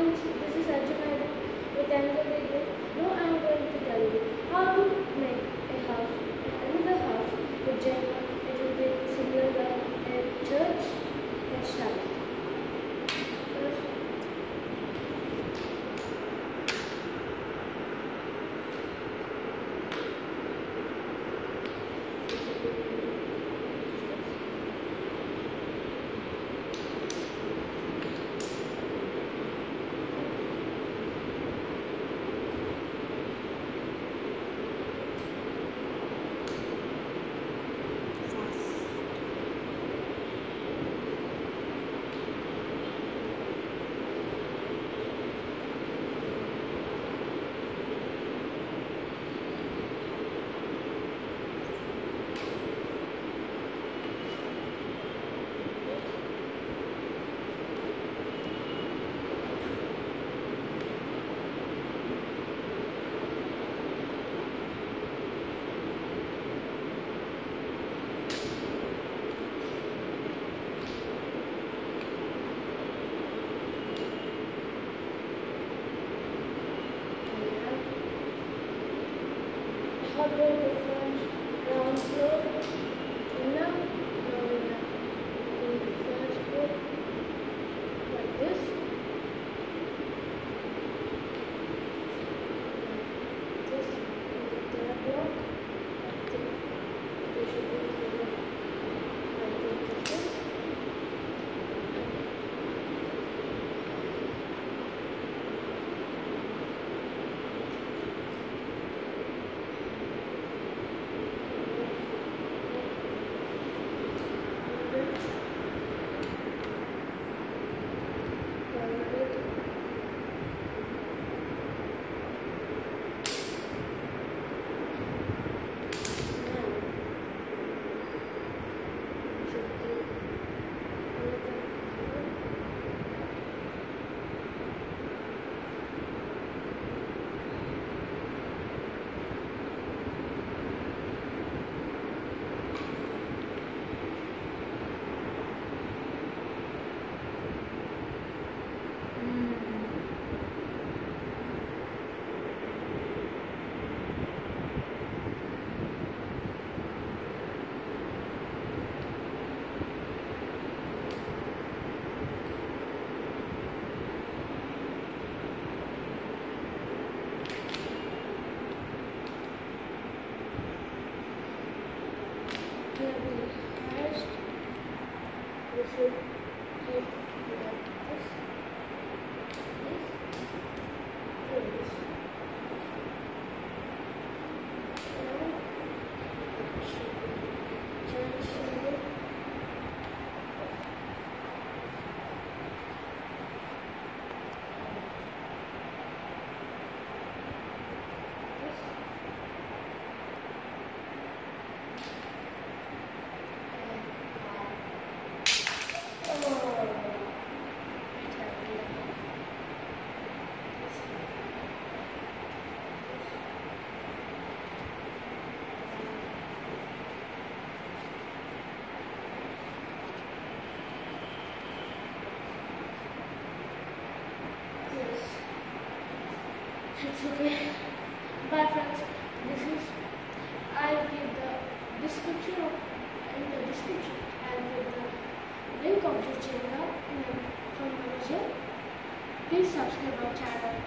friends, this is Arjuna. With another video. Now I am going to tell you how to make a house, another house with Jenga. It will be similar like a church. Let's start. First, how about the front ground floor? Enough? No, enough. In the first floor, like this. This in the third block. I think they should be like this. First, we should keep like this, this. Now, it should be changing it. It's okay. Bye friends. This is I'll give the description of in the description. I'll give the link of the channel from the video. Please subscribe our channel.